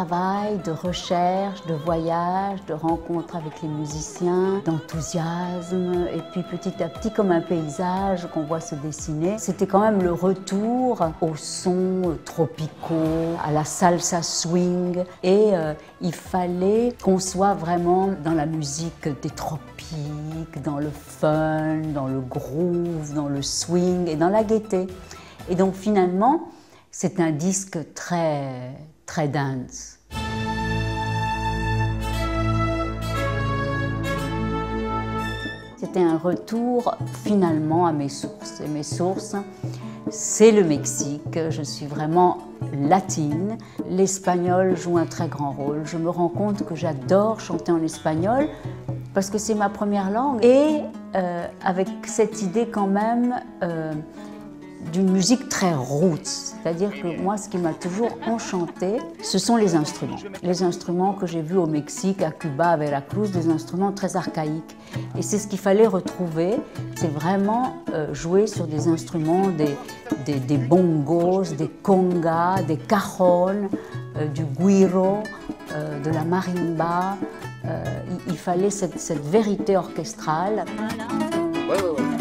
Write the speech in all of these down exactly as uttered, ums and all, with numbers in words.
travail, de recherche, de voyage, de rencontre avec les musiciens, d'enthousiasme, et puis petit à petit, comme un paysage qu'on voit se dessiner, c'était quand même le retour aux sons tropicaux, à la salsa swing, et euh, il fallait qu'on soit vraiment dans la musique des tropiques, dans le fun, dans le groove, dans le swing et dans la gaieté. Et donc finalement, c'est un disque très, très dance. C'était un retour finalement à mes sources. Et mes sources, c'est le Mexique. Je suis vraiment latine. L'espagnol joue un très grand rôle. Je me rends compte que j'adore chanter en espagnol parce que c'est ma première langue. Et euh, avec cette idée quand même euh, d'une musique très roots, c'est-à-dire que moi, ce qui m'a toujours enchantée, ce sont les instruments. Les instruments que j'ai vus au Mexique, à Cuba, à Veracruz, des instruments très archaïques. Et c'est ce qu'il fallait retrouver, c'est vraiment euh, jouer sur des instruments, des, des, des bongos, des congas, des cajones, euh, du güiro, euh, de la marimba. Euh, il, il fallait cette, cette vérité orchestrale. Ouais, ouais, ouais.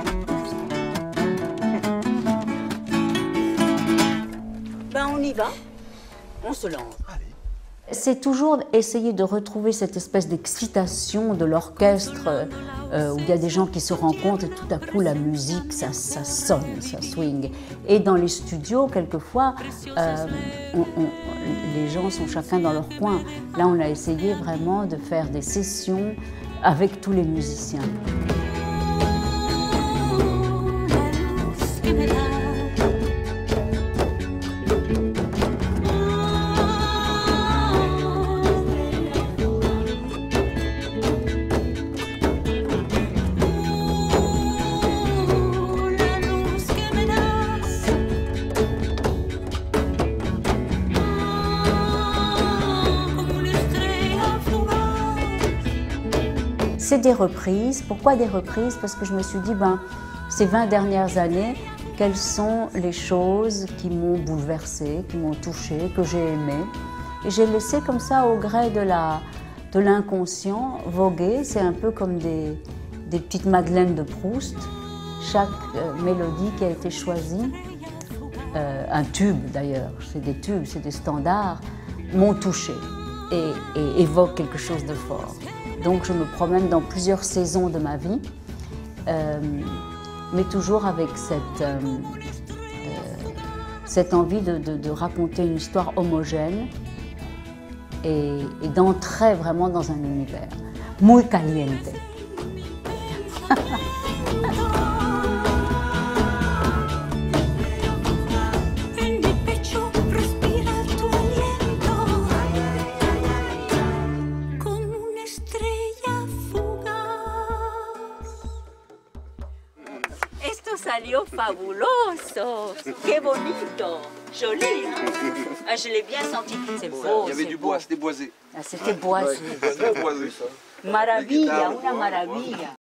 Ben on y va, on se lance. C'est toujours essayer de retrouver cette espèce d'excitation de l'orchestre euh, où il y a des gens qui se rencontrent et tout à coup la musique, ça, ça sonne, ça swing. Et dans les studios, quelquefois, euh, on, on, les gens sont chacun dans leur coin. Là, on a essayé vraiment de faire des sessions avec tous les musiciens. C'est des reprises. Pourquoi des reprises? Parce que je me suis dit, ben, ces vingt dernières années, quelles sont les choses qui m'ont bouleversée, qui m'ont touchée, que j'ai aimées. Et j'ai laissé comme ça, au gré de la, de l'inconscient, voguer. C'est un peu comme des, des petites madeleines de Proust. Chaque euh, mélodie qui a été choisie, euh, un tube d'ailleurs, c'est des tubes, c'est des standards, m'ont touchée et, et évoquent quelque chose de fort. Donc je me promène dans plusieurs saisons de ma vie, euh, mais toujours avec cette, euh, euh, cette envie de, de, de raconter une histoire homogène et, et d'entrer vraiment dans un univers muy caliente. Esto salió fabuloso, qué bonito, joli. Ah, je l'ai bien senti, c'est beau. Il y avait du bois, c'était boisé. Ah, c'était boisé. Très boisé ça. Maravilla, una maravilla.